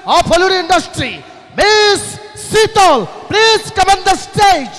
of Hollywood industry, Miss Sheetal. Please come on the stage.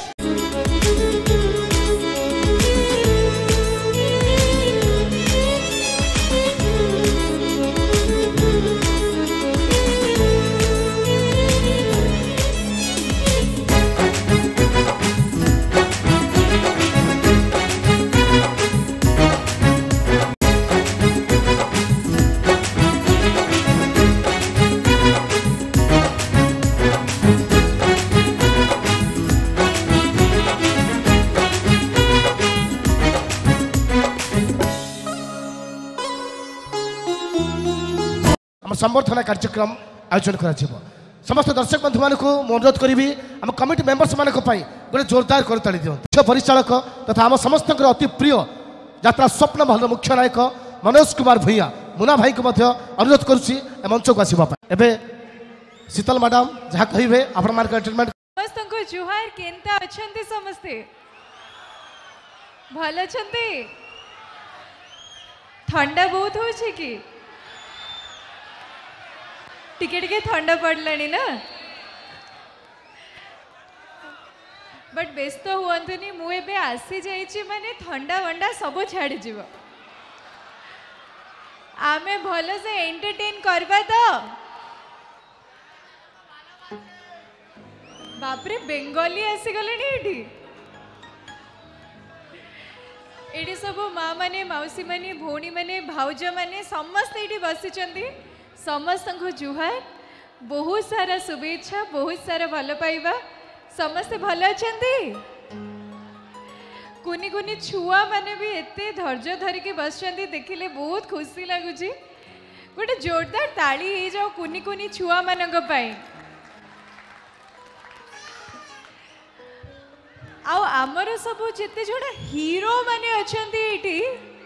संबर्धना कार्यक्रम आयोजन कर समस्त दर्शक बंधु मानक अनुरोध करी आम कमिटी मेंबर्स मान गोटे जोरदार करताड़ी दिखाई परिचालक तथा आम समस्त अति प्रिय यात्रा स्वप्न महल मुख्य नायक मनोज कुमार भूया मुना भाई को अनुरोध करुच्ची मंच को आसवाई शीतल मैडम जहाँ कहे आपण एंटरटेनमेंट समस्त जुहार केनता अछंती समस्ते भल अछंती ठंडा बहुत होछि कि टिके टिके ठंडा पड़लानी ना बट व्यस्त हुअंतुनी मु एबे आसी जाइछि माने ठंडा वंडा सब छाड़ जीव आमे भलो से एंटरटेन करबा तो बापरे बेंगली आसी गलेनी एठी सब माँ माने मौसी माने भौणी माने भाउज माने समस्त एठी बसिचंदी समस्त को जुहार बहुत सारा शुभेच्छा बहुत सारा भल पाइबा समस्ते भल अछंती कुनी कुनी छुआ माने भी एते धैर्य धरिकी बसचंदी देखिले बहुत खुशी लगुची गोटे जोरदार ताली हो जाओ कुनी कुनी छुआ मानक पाई आउ आमर सब जेते जोड़ा हीरो माने अछंती एठी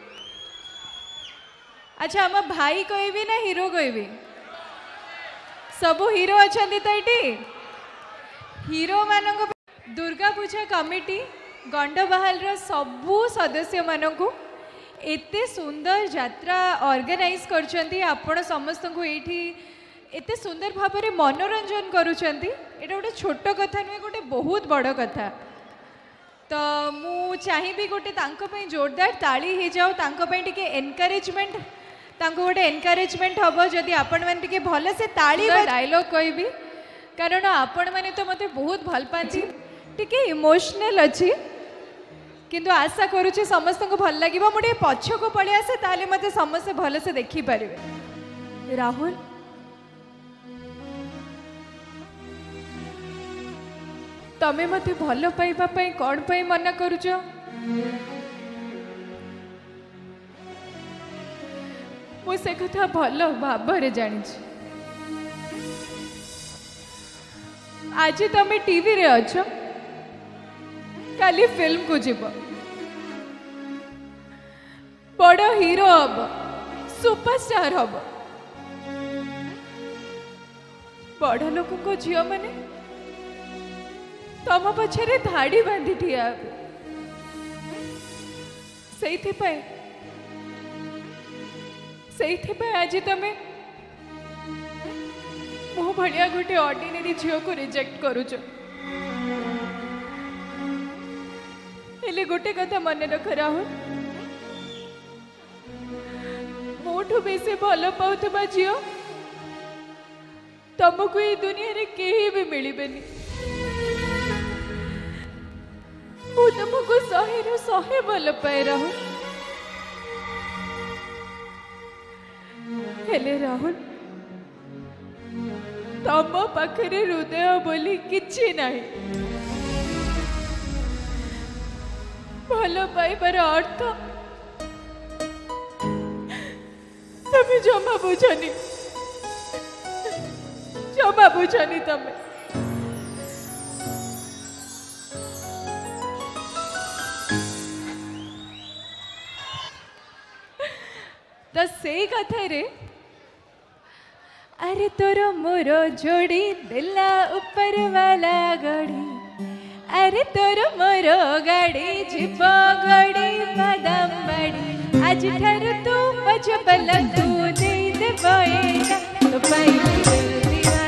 अच्छा आम भाई कहबी ना हीरो कहबी सबू हीरो अच्छा तो ये हीरो मान दुर्गा पूजा कमिटी गंडबाहाल सबू सदस्य मानक एते सुंदर यात्रा ऑर्गेनाइज करछंती आपण समस्त को एठी एते सुंदर भाव में मनोरंजन करुछंती एटा गोटे छोट कथा नुहे गोटे बहुत बड़ कथा तो मु चाहिए गोटे तांको पई जोरदार ताली हो जाओ तांको पई टिके एनकरेजमेंट तांको गोटे एनकरेजमेंट हम जदि आपण मैंने टिके भल से ताली डायलॉग कहबी कारण आपण मैंने तो मते बहुत भल पाती टिके इमोशनल अच्छी किंतु आशा करुचे समस्त को भल लगे मुझे पछ को पड़े आसे ताले मते समस्त भल से देखी पारे राहुल तमें मते भल पाइबा पई कौन पई मना करुच मु से कथा भल भाव जानी आज तमें टीवी रे अछ काली फिल्म को जीव बड़ हीरो हम सुपरस्टार हम बड़ लोक को झील मैंने तम पछरे धाड़ी बांधी ठिया से आज तमें मो भाया गोटे ऑर्डिनरी झील को रिजेक्ट करुच हेले गोटे कथा मन रख राहुल मोठू बेसी भल पाउथबा झील तुमको ये दुनिया रे केही भी मिलबेनी मु तुमको 100 रु 100 भल पाए राहुल हेले राहुल तम पाखरे हृदय बोली किछि नाही भल पाइबार अर्थ तमें जमा बुझनी तमें तो से कथा रे अरे तोर मोर जोड़ी दिला ऊपर वाला गाड़ी अरे तोर मोर गाड़ी जीव गाड़ी बादाम बाड़ी आज ठार तू मज बल तू दे दे तो पाई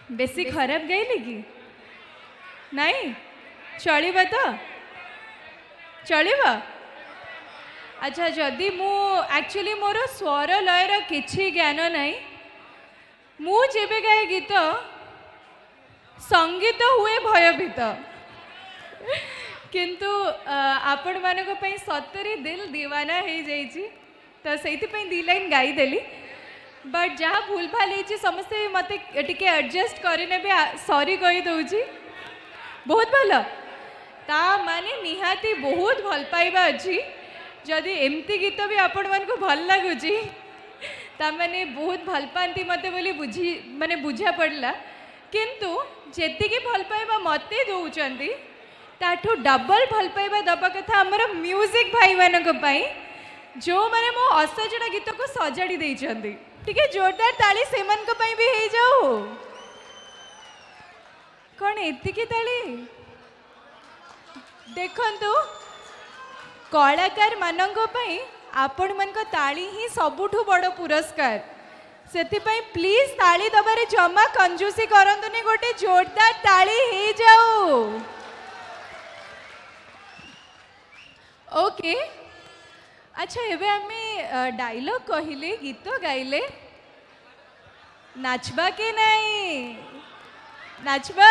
बेसी खराब गाइली कि नहीं चलिबा तो चलिबा अच्छा जदि मु एक्चुअली मोर स्वर लयर किछि ज्ञान नहीं मु जेबे गाए गीत संगीत हुए भयभीत किंतु आपण मानक पई सतरे दिल दीवाना हो जाइछि तो सेति पई दी लाइन गाई देली बट जहाँ भूल भाल हो समस्ते मत टिके एडजस्ट करने भी सॉरी कही दौची बहुत भल ता माने निहाती बहुत भल पाइबा अच्छी जदि एमती गीत भी आपण मन को भल लगुच ताने बहुत भल पाती मते बोली बुझी माने बुझा पड़ला किंतु जेतिकी भल पाइबा मते दौचंती ताठू डबल भल पाइबा दबा कथा हमर म्यूजिक भाई मानक पई जो माने मो असजड़ा गीत को सजाड़ी देइचंती ठीक है जोरदार ताली सेमन को पई भी हे जाओ कौन एतिकी ताली देखंतु कलाकार मानक पई आपण मन को ताली ही सबुठु बड़ पुरस्कार सेति पई प्लीज ताली दबारे जमा कंजूसी करंतुनी गोटे जोरदार ताली हे जाओ ओके अच्छा एबे हमें डायलॉग कहले गीत गाइले नाचबा के नहीं नाचबा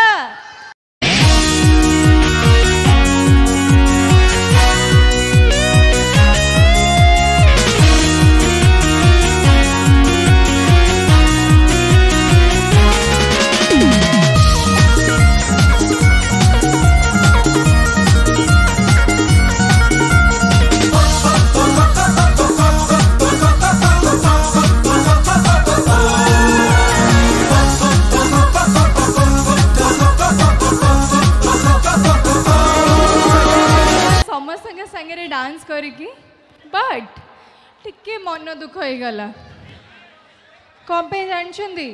संगे डांस करिकी बट टिके मन दुख हो गला कौन पे जानछंदी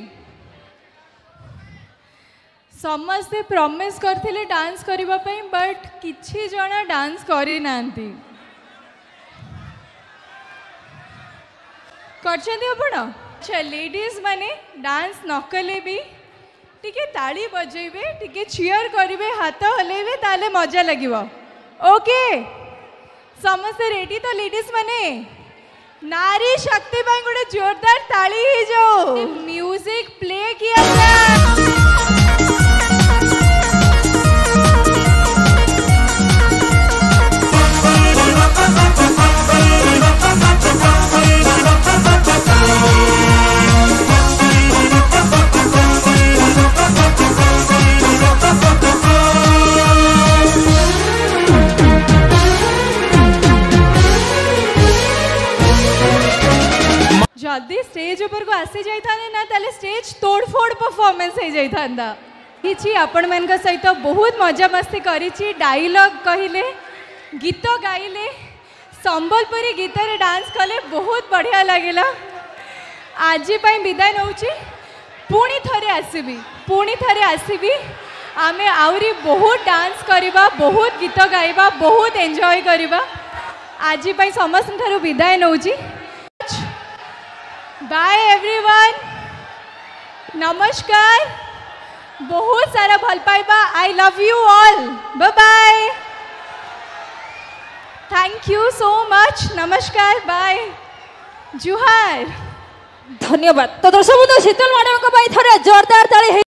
समस्ते प्रॉमिस करथिले डांस करिबा पई बट किछि जना डांस करि नांती करछंदी आपण अच्छा लेडीज माने डांस न कले भी टिके ताली बजेबे टिके चीयर करिवे हाथ हलेबे ताले मजा लागिवो ओके समस्त रेडी तो लेडीज माने नारी शक्ति ପାଇଁ गोटे जोरदार ताली ही जो म्यूजिक प्ले किया था जदि स्टेज ऊपर को आसी जाता ना ताले स्टेज तोड़फोड़ परफॉर्मेंस हो जाता किछि आपण मन का सहित बहुत मजा मस्ती करिछि डायलॉग कहिले गीत गाइले संबलपुरी गीत रे डांस कले बहुत बढ़िया लगेला आज पई विदाय नउछि पुणी थरे आसीबी आमे आउरी बहुत डांस करिबा बहुत गीत गाइबा बहुत एंजॉय करिबा आज पई समस्त थारु विदाय नउछि बाय एवरीवन नमस्कार बहुत सारा भल पाइबा I love you all bye bye thank you so much नमस्कार बाय जुहार धन्यवाद तो दर्शक बंधु शीतल मैडम को जोरदार ताली।